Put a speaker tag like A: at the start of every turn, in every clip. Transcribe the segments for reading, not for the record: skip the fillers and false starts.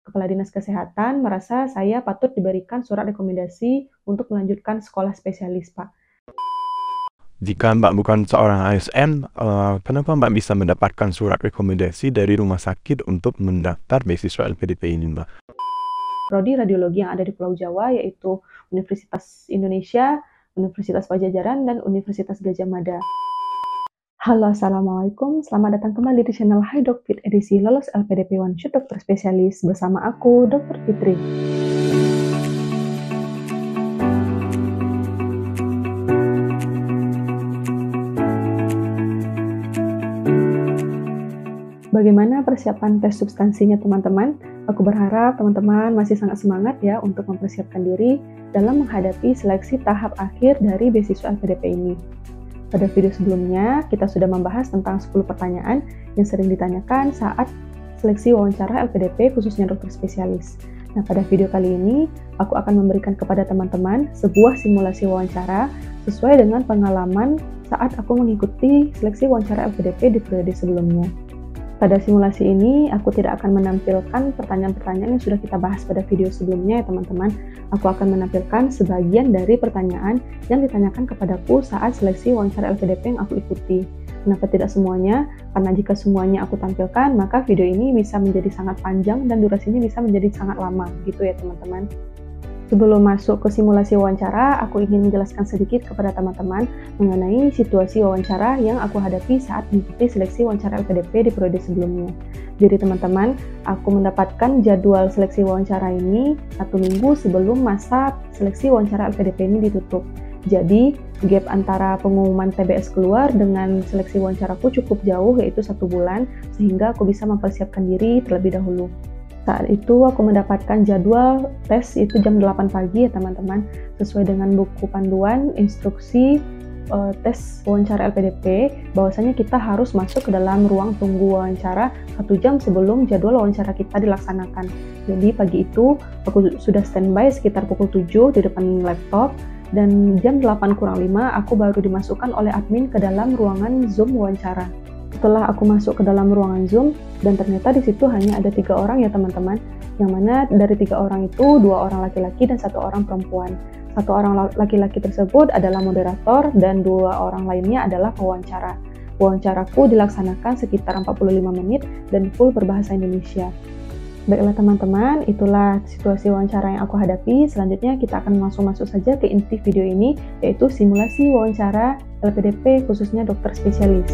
A: Kepala Dinas Kesehatan merasa saya patut diberikan surat rekomendasi untuk melanjutkan sekolah spesialis, Pak.
B: Jika Mbak bukan seorang ASN, kenapa Mbak bisa mendapatkan surat rekomendasi dari rumah sakit untuk mendaftar beasiswa LPDP ini, Mbak?
A: Prodi radiologi yang ada di Pulau Jawa yaitu Universitas Indonesia, Universitas Pajajaran, dan Universitas Gadjah Mada. Halo, Assalamualaikum. Selamat datang kembali di channel Hi Doc Fit edisi lolos LPDP One Shot Dokter Spesialis bersama aku, Dr. Fitri. Bagaimana persiapan tes substansinya, teman-teman? Aku berharap teman-teman masih sangat semangat ya untuk mempersiapkan diri dalam menghadapi seleksi tahap akhir dari beasiswa LPDP ini. Pada video sebelumnya, kita sudah membahas tentang 10 pertanyaan yang sering ditanyakan saat seleksi wawancara LPDP khususnya dokter spesialis. Nah, pada video kali ini, aku akan memberikan kepada teman-teman sebuah simulasi wawancara sesuai dengan pengalaman saat aku mengikuti seleksi wawancara LPDP di periode sebelumnya. Pada simulasi ini, aku tidak akan menampilkan pertanyaan-pertanyaan yang sudah kita bahas pada video sebelumnya ya teman-teman. Aku akan menampilkan sebagian dari pertanyaan yang ditanyakan kepadaku saat seleksi wawancara LPDP yang aku ikuti. Kenapa tidak semuanya? Karena jika semuanya aku tampilkan, maka video ini bisa menjadi sangat panjang dan durasinya bisa menjadi sangat lama, gitu ya teman-teman. Sebelum masuk ke simulasi wawancara, aku ingin menjelaskan sedikit kepada teman-teman mengenai situasi wawancara yang aku hadapi saat mengikuti seleksi wawancara LPDP di periode sebelumnya. Jadi teman-teman, aku mendapatkan jadwal seleksi wawancara ini 1 minggu sebelum masa seleksi wawancara LPDP ini ditutup. Jadi, gap antara pengumuman TBS keluar dengan seleksi wawancaraku cukup jauh, yaitu 1 bulan, sehingga aku bisa mempersiapkan diri terlebih dahulu. Saat itu aku mendapatkan jadwal tes itu jam 8 pagi ya teman-teman, sesuai dengan buku panduan instruksi tes wawancara LPDP, bahwasanya kita harus masuk ke dalam ruang tunggu wawancara 1 jam sebelum jadwal wawancara kita dilaksanakan. Jadi pagi itu aku sudah standby sekitar pukul 7 di depan laptop, dan jam 8:05 aku baru dimasukkan oleh admin ke dalam ruangan Zoom wawancara. Setelah aku masuk ke dalam ruangan Zoom, dan ternyata di situ hanya ada 3 orang ya teman-teman, yang mana dari 3 orang itu 2 orang laki-laki dan 1 orang perempuan. 1 orang laki-laki tersebut adalah moderator dan 2 orang lainnya adalah pewawancara. Wawancaraku dilaksanakan sekitar 45 menit dan full berbahasa Indonesia. Baiklah teman-teman, itulah situasi wawancara yang aku hadapi. Selanjutnya kita akan langsung masuk saja ke inti video ini, yaitu simulasi wawancara LPDP khususnya dokter spesialis.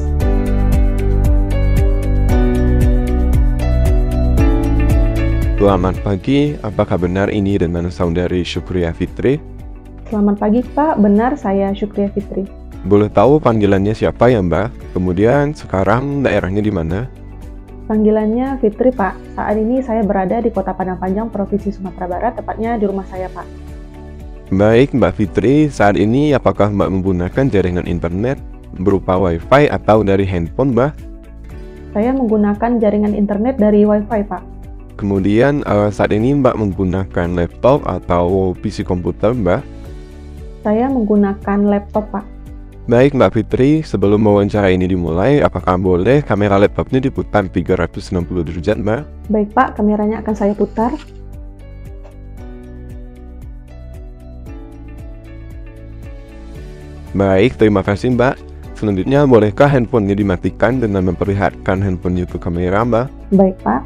B: Selamat pagi, apakah benar ini dengan saudari Syukria Fitri?
A: Selamat pagi Pak, benar saya Syukria Fitri.
B: Boleh tahu panggilannya siapa ya Mbak? Kemudian sekarang daerahnya di mana?
A: Panggilannya Fitri Pak, saat ini saya berada di Kota Padang Panjang, Provinsi Sumatera Barat, tepatnya di rumah saya Pak.
B: Baik Mbak Fitri, saat ini apakah Mbak menggunakan jaringan internet berupa Wi-Fi atau dari handphone Mbak?
A: Saya menggunakan jaringan internet dari Wi-Fi Pak.
B: Kemudian saat ini Mbak menggunakan laptop atau PC komputer Mbak?
A: Saya menggunakan laptop Pak.
B: Baik Mbak Fitri, sebelum wawancara ini dimulai, apakah boleh kamera laptopnya diputar 360 derajat Mbak?
A: Baik Pak, kameranya akan saya putar.
B: Baik, terima kasih Mbak. Selanjutnya, bolehkah handphonenya dimatikan dengan memperlihatkan handphonenya ke kamera Mbak?
A: Baik Pak.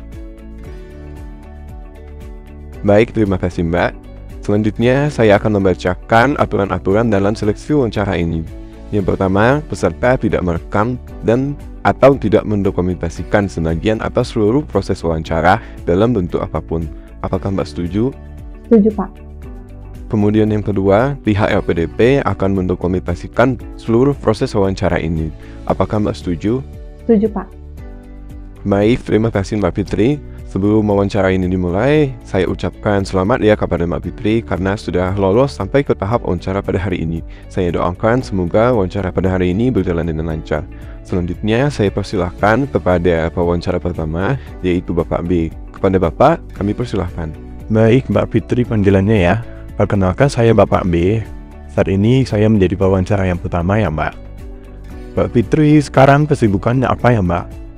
B: Baik, terima kasih Mbak. Selanjutnya, saya akan membacakan aturan-aturan dalam seleksi wawancara ini. Yang pertama, peserta tidak merekam dan atau tidak mendokumentasikan sebagian atau seluruh proses wawancara dalam bentuk apapun. Apakah Mbak setuju?
A: Setuju Pak.
B: Kemudian yang kedua, pihak LPDP akan mendokumentasikan seluruh proses wawancara ini. Apakah Mbak setuju?
A: Setuju Pak.
B: Baik, terima kasih Mbak Fitri. Sebelum wawancara ini dimulai, saya ucapkan selamat ya kepada Mbak Fitri karena sudah lolos sampai ke tahap wawancara pada hari ini. Saya doakan semoga wawancara pada hari ini berjalan dengan lancar. Selanjutnya, saya persilahkan kepada pewawancara pertama, yaitu Bapak B. Kepada Bapak, kami persilahkan.
C: Baik, Mbak Fitri panggilannya ya. Perkenalkan saya Bapak B. Saat ini saya menjadi pewawancara yang pertama ya Mbak. Mbak Fitri, sekarang kesibukannya apa ya Mbak?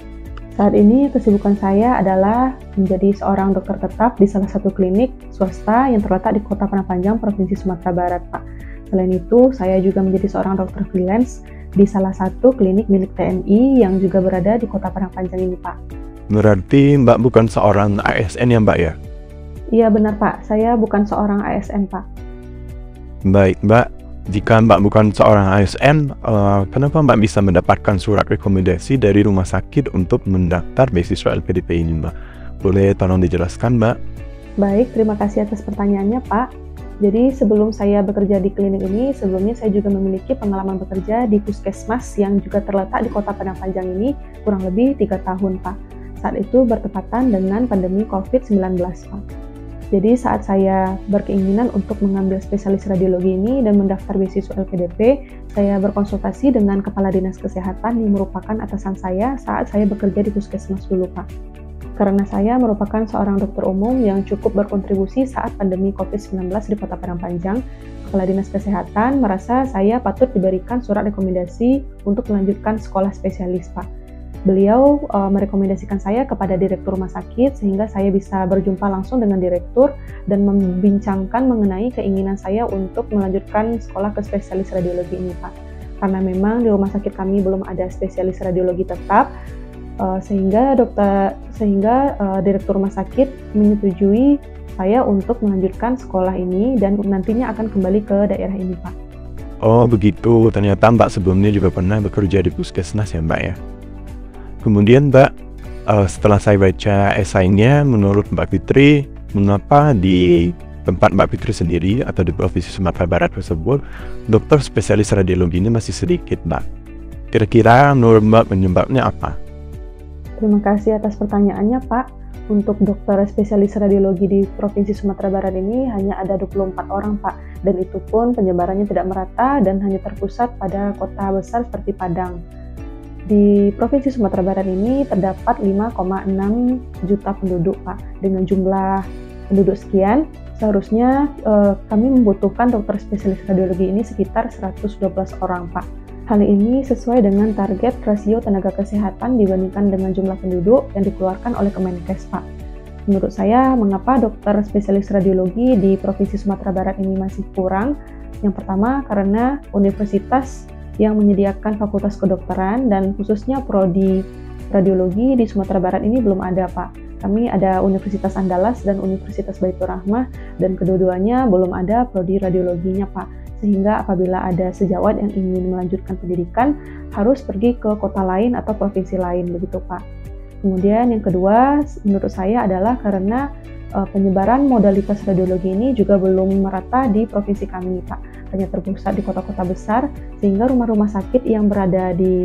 A: Saat ini kesibukan saya adalah menjadi seorang dokter tetap di salah satu klinik swasta yang terletak di Kota Padang Panjang, Provinsi Sumatera Barat, Pak. Selain itu, saya juga menjadi seorang dokter freelance di salah satu klinik milik TNI yang juga berada di Kota Padang Panjang ini, Pak.
C: Berarti Mbak bukan seorang ASN ya Mbak ya?
A: Iya benar, Pak. Saya bukan seorang ASN, Pak.
C: Baik Mbak, jika Mbak bukan seorang ASN, kenapa Mbak bisa mendapatkan surat rekomendasi dari rumah sakit untuk mendaftar beasiswa LPDP ini Mbak? Boleh tolong dijelaskan Mbak?
A: Baik, terima kasih atas pertanyaannya, Pak. Jadi sebelum saya bekerja di klinik ini, sebelumnya saya juga memiliki pengalaman bekerja di puskesmas yang juga terletak di Kota Padang Panjang ini kurang lebih 3 tahun, Pak. Saat itu bertepatan dengan pandemi COVID-19, Pak. Jadi saat saya berkeinginan untuk mengambil spesialis radiologi ini dan mendaftar beasiswa LPDP, saya berkonsultasi dengan Kepala Dinas Kesehatan yang merupakan atasan saya saat saya bekerja di puskesmas dulu, Pak. Karena saya merupakan seorang dokter umum yang cukup berkontribusi saat pandemi COVID-19 di Kota Padang Panjang, Kepala Dinas Kesehatan merasa saya patut diberikan surat rekomendasi untuk melanjutkan sekolah spesialis, Pak. Beliau merekomendasikan saya kepada direktur rumah sakit sehingga saya bisa berjumpa langsung dengan direktur dan membincangkan mengenai keinginan saya untuk melanjutkan sekolah ke spesialis radiologi ini, Pak. Karena memang di rumah sakit kami belum ada spesialis radiologi tetap, sehingga direktur rumah sakit menyetujui saya untuk melanjutkan sekolah ini dan nantinya akan kembali ke daerah ini, Pak.
C: Oh begitu, ternyata Mbak sebelumnya juga pernah bekerja di puskesmas ya Mbak ya. Kemudian Mbak, setelah saya baca esainya, menurut Mbak Fitri, mengapa di tempat Mbak Fitri sendiri atau di Provinsi Sumatera Barat tersebut, dokter spesialis radiologi ini masih sedikit Mbak? Kira-kira menurut Mbak penyebabnya apa?
A: Terima kasih atas pertanyaannya, Pak. Untuk dokter spesialis radiologi di Provinsi Sumatera Barat ini hanya ada 24 orang, Pak. Dan itu pun penyebarannya tidak merata dan hanya terpusat pada kota besar seperti Padang. Di Provinsi Sumatera Barat ini terdapat 5,6 juta penduduk, Pak. Dengan jumlah penduduk sekian, seharusnya kami membutuhkan dokter spesialis radiologi ini sekitar 112 orang, Pak. Hal ini sesuai dengan target rasio tenaga kesehatan dibandingkan dengan jumlah penduduk yang dikeluarkan oleh Kemenkes, Pak. Menurut saya, mengapa dokter spesialis radiologi di Provinsi Sumatera Barat ini masih kurang? Yang pertama, karena universitas yang menyediakan fakultas kedokteran dan khususnya prodi radiologi di Sumatera Barat ini belum ada, Pak. Kami ada Universitas Andalas dan Universitas Baitur Rahmah dan kedua-duanya belum ada prodi radiologinya, Pak. Sehingga apabila ada sejawat yang ingin melanjutkan pendidikan harus pergi ke kota lain atau provinsi lain, begitu Pak. Kemudian yang kedua menurut saya adalah karena penyebaran modalitas radiologi ini juga belum merata di provinsi kami, Pak. Hanya terpusat di kota-kota besar sehingga rumah-rumah sakit yang berada di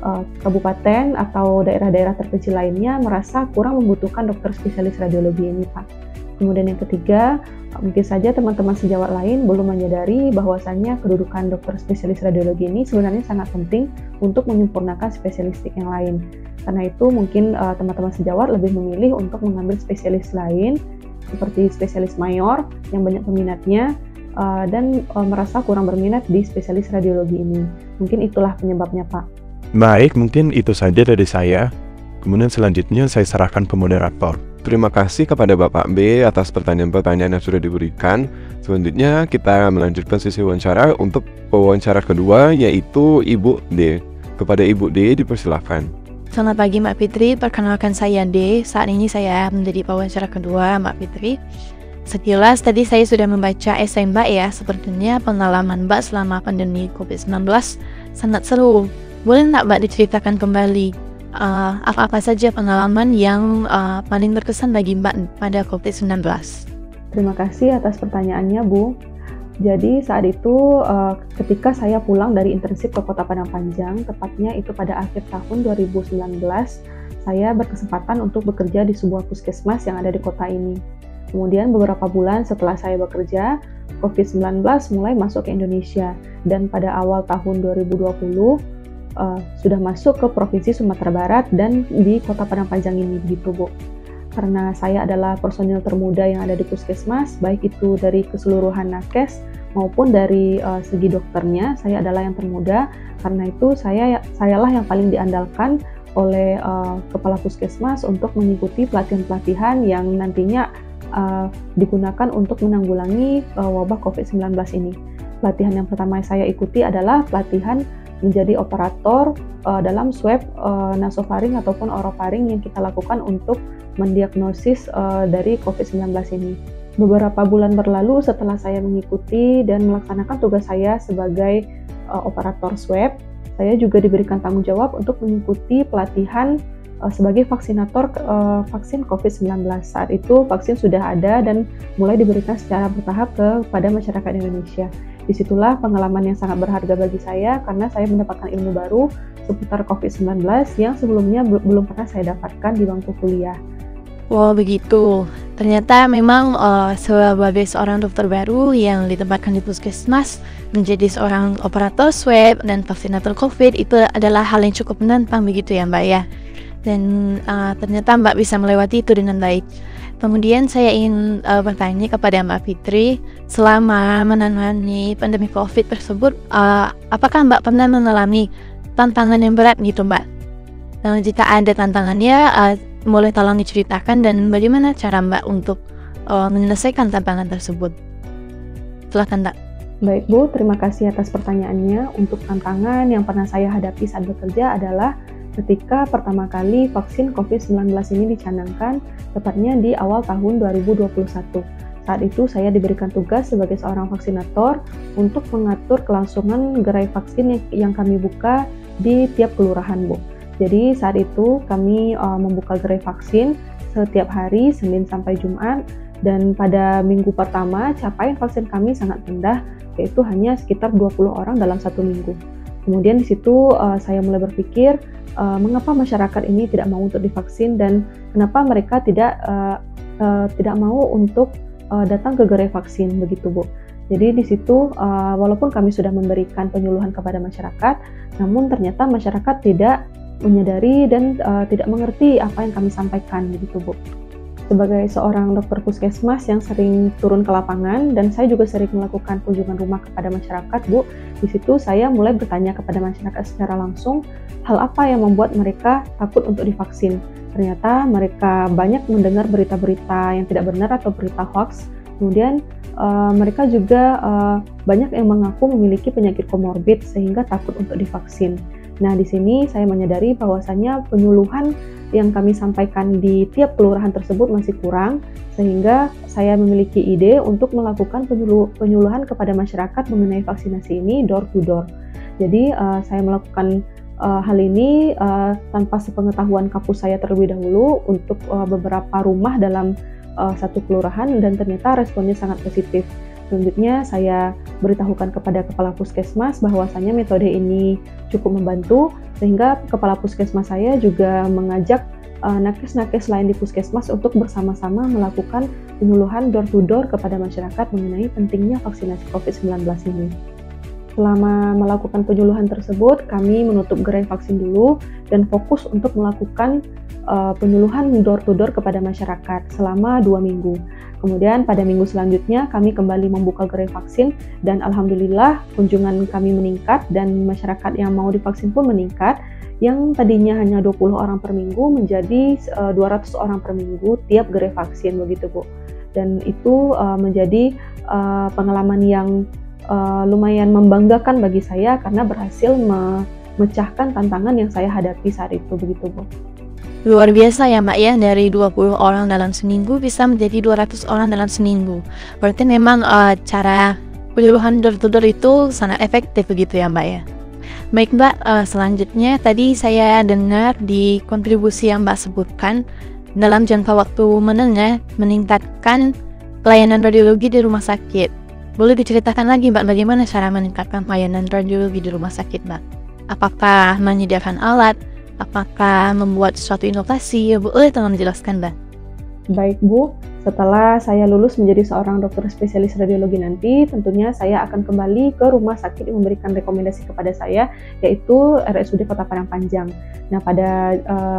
A: kabupaten atau daerah-daerah terpencil lainnya merasa kurang membutuhkan dokter spesialis radiologi ini, Pak. Kemudian yang ketiga, mungkin saja teman-teman sejawat lain belum menyadari bahwasannya kedudukan dokter spesialis radiologi ini sebenarnya sangat penting untuk menyempurnakan spesialistik yang lain. Karena itu mungkin teman-teman sejawat lebih memilih untuk mengambil spesialis lain seperti spesialis mayor yang banyak peminatnya dan merasa kurang berminat di spesialis radiologi ini. Mungkin itulah penyebabnya, Pak.
C: Baik, mungkin itu saja dari saya. Kemudian selanjutnya saya serahkan ke moderator.
B: Terima kasih kepada Bapak B atas pertanyaan-pertanyaan yang sudah diberikan. Selanjutnya kita melanjutkan sesi wawancara untuk pewawancara kedua yaitu Ibu D. Kepada Ibu D dipersilakan.
D: Selamat pagi Mbak Fitri, perkenalkan saya D. Saat ini saya menjadi pewawancara kedua Mbak Fitri. Sekilas tadi saya sudah membaca esai Mbak ya, sepertinya pengalaman Mbak selama pandemi COVID-19 sangat seru. Boleh nggak Mbak diceritakan kembali apa-apa saja pengalaman yang paling berkesan bagi Mbak pada COVID-19?
A: Terima kasih atas pertanyaannya, Bu. Jadi saat itu ketika saya pulang dari internship ke Kota Padang Panjang, tepatnya itu pada akhir tahun 2019, saya berkesempatan untuk bekerja di sebuah puskesmas yang ada di kota ini. Kemudian beberapa bulan setelah saya bekerja, COVID-19 mulai masuk ke Indonesia dan pada awal tahun 2020 sudah masuk ke Provinsi Sumatera Barat dan di Kota Padang Panjang ini, begitu Bu. Karena saya adalah personil termuda yang ada di puskesmas, baik itu dari keseluruhan nakes maupun dari segi dokternya, saya adalah yang termuda. Karena itu sayalah yang paling diandalkan oleh Kepala Puskesmas untuk mengikuti pelatihan-pelatihan yang nantinya digunakan untuk menanggulangi wabah COVID-19 ini. Pelatihan yang pertama saya ikuti adalah pelatihan menjadi operator dalam swab nasofaring ataupun orofaring yang kita lakukan untuk mendiagnosis dari COVID-19 ini. Beberapa bulan berlalu setelah saya mengikuti dan melaksanakan tugas saya sebagai operator swab, saya juga diberikan tanggung jawab untuk mengikuti pelatihan sebagai vaksinator vaksin COVID-19. Saat itu vaksin sudah ada dan mulai diberikan secara bertahap kepada masyarakat Indonesia. Disitulah pengalaman yang sangat berharga bagi saya karena saya mendapatkan ilmu baru seputar COVID-19 yang sebelumnya belum pernah saya dapatkan di bangku kuliah.
D: Wow, begitu. Ternyata memang sebagai seorang dokter baru yang ditempatkan di puskesmas menjadi seorang operator swab dan vaksinator COVID itu adalah hal yang cukup menantang begitu ya Mbak ya. Dan ternyata Mbak bisa melewati itu dengan baik. Kemudian saya ingin bertanya kepada Mbak Fitri, selama menangani pandemi COVID tersebut, apakah Mbak pernah mengalami tantangan yang berat gitu Mbak? Dan jika ada tantangannya, boleh tolong diceritakan dan bagaimana cara Mbak untuk menyelesaikan tantangan tersebut. Silakan Mbak.
A: Baik Bu, terima kasih atas pertanyaannya. Untuk tantangan yang pernah saya hadapi saat bekerja adalah ketika pertama kali vaksin COVID-19 ini dicanangkan, tepatnya di awal tahun 2021. Saat itu saya diberikan tugas sebagai seorang vaksinator untuk mengatur kelangsungan gerai vaksin yang kami buka di tiap kelurahan Bu. Jadi saat itu kami membuka gerai vaksin setiap hari Senin sampai Jumat, dan pada minggu pertama capaian vaksin kami sangat rendah, yaitu hanya sekitar 20 orang dalam satu minggu. Kemudian di situ saya mulai berpikir mengapa masyarakat ini tidak mau untuk divaksin dan kenapa mereka tidak mau untuk datang ke gerai vaksin begitu Bu. Jadi di situ walaupun kami sudah memberikan penyuluhan kepada masyarakat, namun ternyata masyarakat tidak menyadari dan tidak mengerti apa yang kami sampaikan begitu Bu. Sebagai seorang dokter puskesmas yang sering turun ke lapangan dan saya juga sering melakukan kunjungan rumah kepada masyarakat Bu, di situ saya mulai bertanya kepada masyarakat secara langsung hal apa yang membuat mereka takut untuk divaksin. Ternyata mereka banyak mendengar berita-berita yang tidak benar atau berita hoax. Kemudian mereka juga banyak yang mengaku memiliki penyakit komorbid sehingga takut untuk divaksin. Nah, di sini saya menyadari bahwasannya penyuluhan yang kami sampaikan di tiap kelurahan tersebut masih kurang, sehingga saya memiliki ide untuk melakukan penyuluhan kepada masyarakat mengenai vaksinasi ini door to door. Jadi, saya melakukan hal ini tanpa sepengetahuan kapus saya terlebih dahulu untuk beberapa rumah dalam satu kelurahan, dan ternyata responnya sangat positif. Selanjutnya saya beritahukan kepada Kepala Puskesmas bahwasannya metode ini cukup membantu, sehingga Kepala Puskesmas saya juga mengajak nakes-nakes lain di Puskesmas untuk bersama-sama melakukan penyuluhan door to door kepada masyarakat mengenai pentingnya vaksinasi COVID-19 ini. Selama melakukan penyuluhan tersebut, kami menutup gerai vaksin dulu dan fokus untuk melakukan penyuluhan door to door kepada masyarakat selama 2 minggu. Kemudian pada minggu selanjutnya kami kembali membuka gerai vaksin dan alhamdulillah kunjungan kami meningkat dan masyarakat yang mau divaksin pun meningkat, yang tadinya hanya 20 orang per minggu menjadi 200 orang per minggu tiap gerai vaksin begitu Bu. Dan itu menjadi pengalaman yang lumayan membanggakan bagi saya karena berhasil memecahkan tantangan yang saya hadapi saat itu begitu Bu.
D: Luar biasa ya Mbak ya, dari 20 orang dalam seminggu bisa menjadi 200 orang dalam seminggu. Berarti memang cara penyuluhan door to door itu sangat efektif begitu ya Mbak ya. Baik Mbak, selanjutnya tadi saya dengar di kontribusi yang Mbak sebutkan dalam jangka waktu menengah meningkatkan pelayanan radiologi di rumah sakit. Boleh diceritakan lagi Mbak bagaimana cara meningkatkan pelayanan radiologi di rumah sakit Mbak? Apakah menyediakan alat? Apakah membuat suatu inovasi? Boleh tolong dijelaskan Mbak?
A: Baik Bu, setelah saya lulus menjadi seorang dokter spesialis radiologi nanti, tentunya saya akan kembali ke rumah sakit yang memberikan rekomendasi kepada saya, yaitu RSUD Kota Padang Panjang. Nah, pada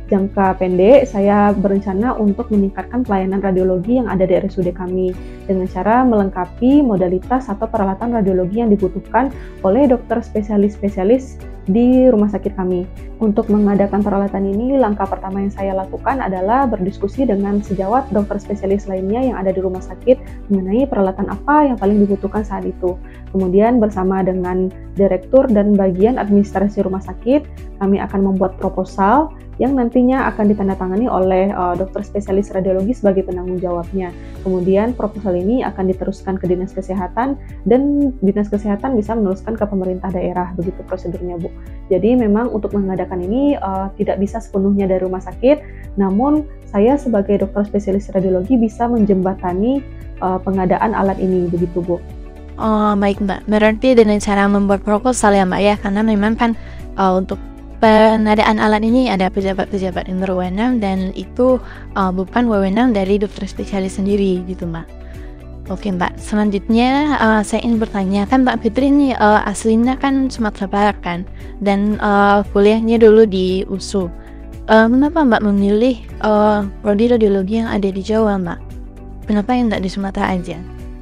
A: jangka pendek, saya berencana untuk meningkatkan pelayanan radiologi yang ada di RSUD kami dengan cara melengkapi modalitas atau peralatan radiologi yang dibutuhkan oleh dokter spesialis-spesialis di rumah sakit kami. Untuk mengadakan peralatan ini, langkah pertama yang saya lakukan adalah berdiskusi dengan sejawat dokter spesialis lainnya yang ada di rumah sakit mengenai peralatan apa yang paling dibutuhkan saat itu. Kemudian bersama dengan direktur dan bagian administrasi rumah sakit, kami akan membuat proposal yang nantinya akan ditandatangani oleh dokter spesialis radiologi sebagai penanggung jawabnya. Kemudian proposal ini akan diteruskan ke Dinas Kesehatan dan Dinas Kesehatan bisa meneruskan ke pemerintah daerah, begitu prosedurnya, Bu. Jadi memang untuk mengadakan ini tidak bisa sepenuhnya dari rumah sakit, namun saya sebagai dokter spesialis radiologi bisa menjembatani pengadaan alat ini, begitu, Bu.
D: Oh, baik Mbak. Berarti dengan cara membuat proposal ya Mbak ya, karena memang kan untuk pengadaan alat ini ada pejabat-pejabat yang berwenang dan itu bukan wewenang dari dokter spesialis sendiri gitu Mbak. Oke Mbak, selanjutnya saya ingin bertanya, kan Mbak Fitri ini aslinya kan Sumatera Barat kan, dan kuliahnya dulu di USU. Kenapa Mbak memilih prodi radiologi yang ada di Jawa Mbak? Kenapa yang tidak di Sumatera aja?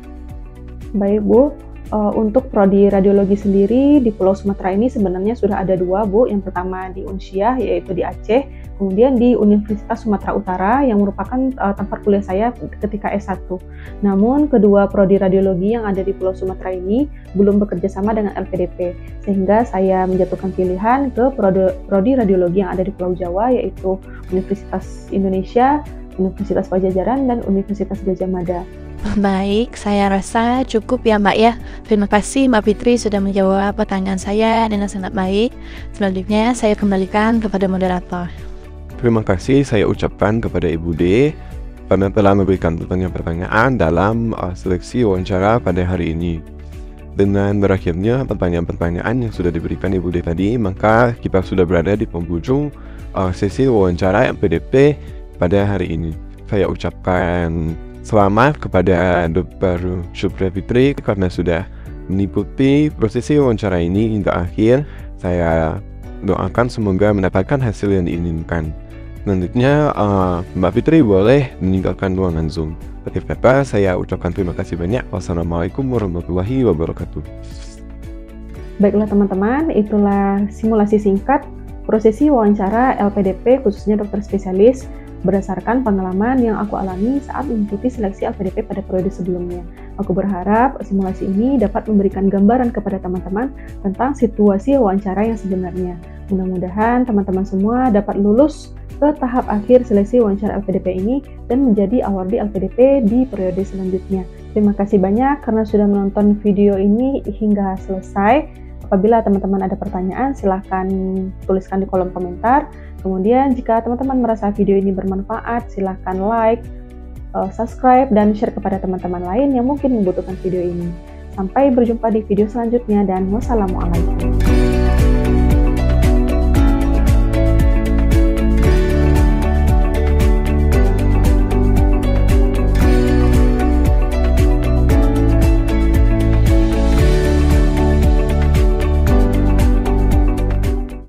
A: Baik Bu, untuk prodi radiologi sendiri di Pulau Sumatera ini sebenarnya sudah ada dua, Bu. Yang pertama di Unsyah, yaitu di Aceh, kemudian di Universitas Sumatera Utara yang merupakan tempat kuliah saya ketika S1. Namun kedua prodi radiologi yang ada di Pulau Sumatera ini belum bekerja sama dengan LPDP, sehingga saya menjatuhkan pilihan ke prodi radiologi yang ada di Pulau Jawa, yaitu Universitas Indonesia, Universitas Pajajaran, dan Universitas Gadjah Mada.
D: Baik, saya rasa cukup ya Mbak ya. Terima kasih Mbak Fitri sudah menjawab pertanyaan saya dengan sangat baik. Selanjutnya saya kembalikan kepada moderator.
B: Terima kasih saya ucapkan kepada Ibu D karena telah memberikan pertanyaan-pertanyaan dalam seleksi wawancara pada hari ini. Dengan berakhirnya pertanyaan-pertanyaan yang sudah diberikan Ibu D tadi, maka kita sudah berada di penghujung sesi wawancara LPDP pada hari ini. Saya ucapkan selamat kepada Dr. Syupra Fitri karena sudah mengikuti prosesi wawancara ini hingga akhir. Saya doakan semoga mendapatkan hasil yang diinginkan. Selanjutnya Mbak Fitri boleh meninggalkan ruangan Zoom. Akhir kata saya ucapkan terima kasih banyak. Wassalamualaikum warahmatullahi wabarakatuh.
A: Baiklah teman-teman, itulah simulasi singkat prosesi wawancara LPDP khususnya dokter spesialis berdasarkan pengalaman yang aku alami saat mengikuti seleksi LPDP pada periode sebelumnya. Aku berharap simulasi ini dapat memberikan gambaran kepada teman-teman tentang situasi wawancara yang sebenarnya. Mudah-mudahan teman-teman semua dapat lulus ke tahap akhir seleksi wawancara LPDP ini dan menjadi awardee LPDP di periode selanjutnya. Terima kasih banyak karena sudah menonton video ini hingga selesai. Apabila teman-teman ada pertanyaan, silahkan tuliskan di kolom komentar. Kemudian jika teman-teman merasa video ini bermanfaat, silahkan like, subscribe, dan share kepada teman-teman lain yang mungkin membutuhkan video ini. Sampai berjumpa di video selanjutnya dan wassalamualaikum.